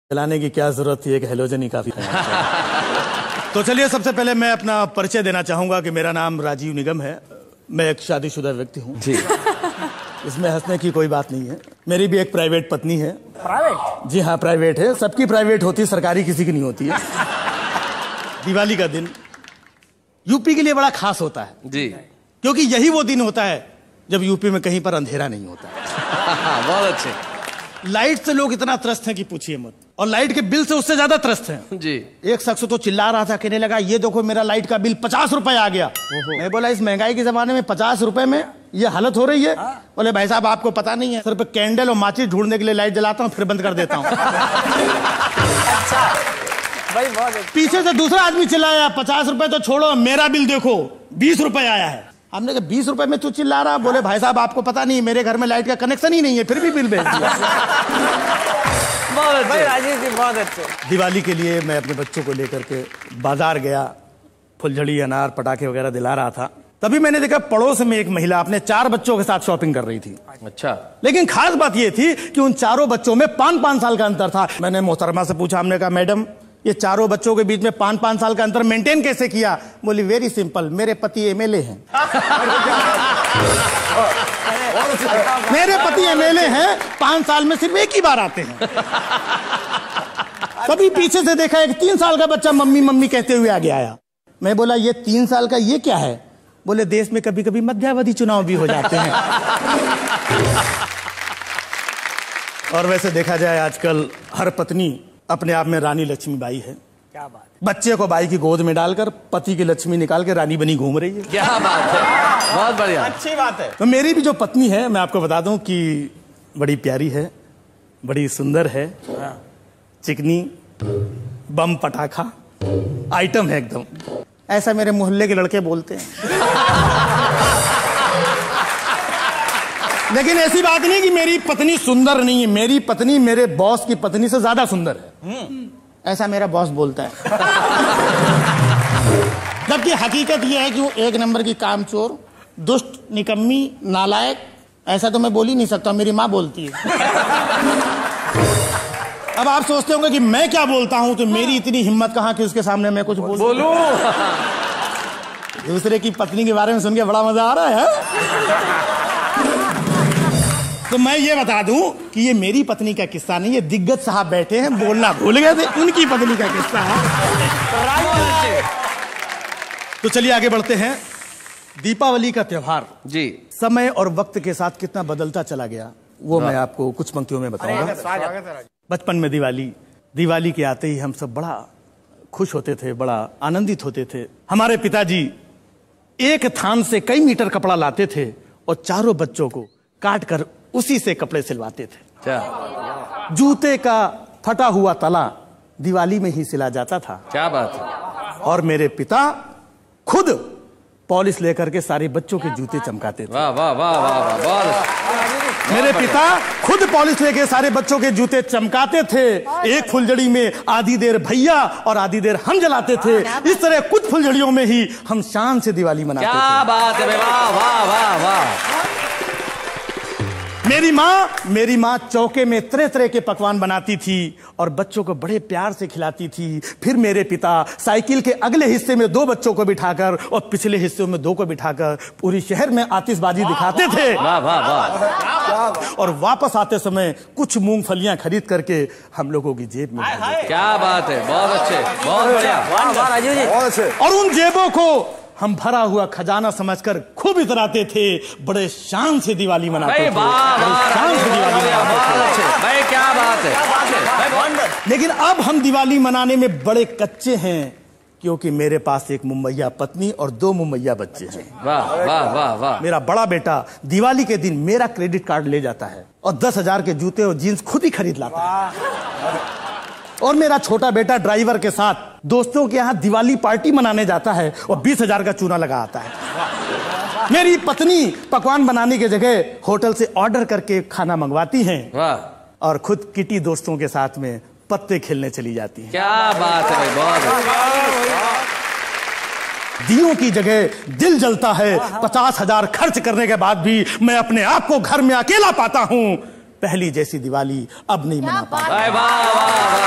चलाने की क्या जरूरत थी, एक हेलोजन ही काफी था। तो चलिए सबसे पहले मैं अपना परिचय देना चाहूंगा कि मेरा नाम राजीव निगम है। मैं एक शादीशुदा व्यक्ति हूँ जी। इसमें हंसने की कोई बात नहीं है। मेरी भी एक प्राइवेट पत्नी है। प्राइवेट? जी हाँ, प्राइवेट है। सबकी प्राइवेट होती है, सरकारी किसी की नहीं होती है। दिवाली का दिन यूपी के लिए बड़ा खास होता है जी, क्योंकि यही वो दिन होता है जब यूपी में कहीं पर अंधेरा नहीं होता। बहुत अच्छे। लाइट से लोग इतना त्रस्त हैं कि पूछिए मत, और लाइट के बिल से उससे ज्यादा त्रस्त हैं जी। एक शख्स तो चिल्ला रहा था, कहने लगा ये देखो मेरा लाइट का बिल 50 रुपए आ गया। मैं बोला इस महंगाई के जमाने में 50 रुपए में ये हालत हो रही है? बोले भाई साहब आपको पता नहीं है, सिर्फ कैंडल और माचिस ढूंढने के लिए लाइट जलाता हूँ फिर बंद कर देता हूँ। अच्छा भाई, बहुत पीछे से दूसरा आदमी चिल्लाया 50 रुपए तो छोड़ो, मेरा बिल देखो 20 रुपए आया है। हमने कहा 20 रुपए में तू चिल्ला रहा? बोले भाई साहब आपको पता नहीं, मेरे घर में लाइट का कनेक्शन ही नहीं है फिर भी बिल भेज दिया। बहुत अच्छे राजीव जी, बहुत अच्छे। दिवाली के लिए मैं अपने बच्चों को लेकर के बाजार गया, फुलझड़ी अनार पटाखे वगैरह दिला रहा था। तभी मैंने देखा पड़ोस में एक महिला अपने 4 बच्चों के साथ शॉपिंग कर रही थी। अच्छा। लेकिन खास बात यह थी कि उन चारों बच्चों में 5-5 साल का अंतर था। मैंने मोहतरमा से पूछा, हमने कहा मैडम ये चारों बच्चों के बीच में 5-5 साल का अंतर मेंटेन कैसे किया? बोली वेरी सिंपल, मेरे पति एमएलए हैं। मेरे पति एमएलए हैं, 5 साल में सिर्फ एक ही बार आते हैं। तभी पीछे से देखा एक 3 साल का बच्चा मम्मी मम्मी कहते हुए आगे आया। मैं बोला ये 3 साल का ये क्या है? बोले देश में कभी कभी मध्यावधि चुनाव भी हो जाते हैं। और वैसे देखा जाए आजकल हर पत्नी अपने आप में रानी लक्ष्मीबाई है। क्या बात है। बच्चे को बाई की गोद में डालकर पति की लक्ष्मी निकाल के रानी बनी घूम रही है। क्या बात है, बहुत बढ़िया, अच्छी बात है। तो मेरी भी जो पत्नी है मैं आपको बता दूं कि बड़ी प्यारी है, बड़ी सुंदर है, चिकनी बम पटाखा आइटम है एकदम। ऐसा मेरे मोहल्ले के लड़के बोलते हैं। लेकिन ऐसी बात नहीं कि मेरी पत्नी सुंदर नहीं है, मेरी पत्नी मेरे बॉस की पत्नी से ज्यादा सुंदर है, ऐसा मेरा बॉस बोलता है। जबकि हकीकत यह है कि वो 1 नंबर की कामचोर, दुष्ट, निकम्मी, नालायक, ऐसा तो मैं बोल ही नहीं सकता, मेरी माँ बोलती है। अब आप सोचते होंगे कि मैं क्या बोलता हूं, तो मेरी इतनी हिम्मत कहां कि उसके सामने मैं कुछ बोलूं। दूसरे की पत्नी के बारे में सुन के बड़ा मजा आ रहा है। तो मैं ये बता दूं कि ये मेरी पत्नी का किस्सा नहीं, ये दिग्गज साहब बैठे हैं, बोलना भूल गए थे, उनकी पत्नी का किस्सा है। तो चलिए आगे बढ़ते हैं। दीपावली का त्योहार जी समय और वक्त के साथ कितना बदलता चला गया वो मैं आपको कुछ पंक्तियों में बताऊंगा। बचपन में दिवाली के आते ही हम सब बड़ा खुश होते थे, बड़ा आनंदित होते थे। हमारे पिताजी एक थान से कई मीटर कपड़ा लाते थे और चारों बच्चों को काट कर उसी से कपड़े सिलवाते थे। जूते का फटा हुआ तला दिवाली में ही सिला जाता था। क्या बात है। और मेरे पिता खुद पॉलिश लेकर के सारे बच्चों के जूते चमकाते थे। वाह वाह वाह वाह वाह, बहुत। मेरे पिता खुद पॉलिश लेके सारे बच्चों के जूते चमकाते थे। एक फुलझड़ी में आधी देर भैया और आधी देर हम जलाते थे। इस तरह कुछ फुलझड़ियों में ही हम शान से दिवाली मनाते थे। क्या बात है, वाह वाह वाह वाह। मेरी माँ चौके में तरह तरह के पकवान बनाती थी और बच्चों को बड़े प्यार से खिलाती थी। फिर मेरे पिता साइकिल के अगले हिस्से में 2 बच्चों को बिठाकर और पिछले हिस्से में 2 को बिठाकर पूरी शहर में आतिशबाजी दिखाते थे। वाह वाह वाह। और वापस आते समय कुछ मूंगफलियां खरीद करके हम लोगों की जेब में। क्या बात है, बहुत अच्छे, बहुत बढ़िया, वाह वाह राजीव जी, बहुत अच्छे। और उन जेबों को हम भरा हुआ खजाना समझकर खूब इतराते थे। बड़े शान से दिवाली मनाते थे। भाई क्या बात है। लेकिन अब हम दिवाली मनाने में बड़े कच्चे हैं क्योंकि मेरे पास एक मुम्बैया पत्नी और 2 मुम्बैया बच्चे हैं। वाह वाह वाह वाह। मेरा बड़ा बेटा दिवाली के दिन मेरा क्रेडिट कार्ड ले जाता है और 10,000 के जूते और जीन्स खुद ही खरीद लाता है। और मेरा छोटा बेटा ड्राइवर के साथ दोस्तों के यहाँ दिवाली पार्टी मनाने जाता है और 20,000 का चूना लगा आता है। मेरी पत्नी पकवान बनाने की जगह होटल से ऑर्डर करके खाना मंगवाती हैं और खुद किटी दोस्तों के साथ में पत्ते खेलने चली जाती हैं। क्या बात है भाई, बहुत। दियों की जगह दिल जलता है। 50,000 खर्च करने के बाद भी मैं अपने आप को घर में अकेला पाता हूँ। पहली जैसी दिवाली अब नहीं मना पाता।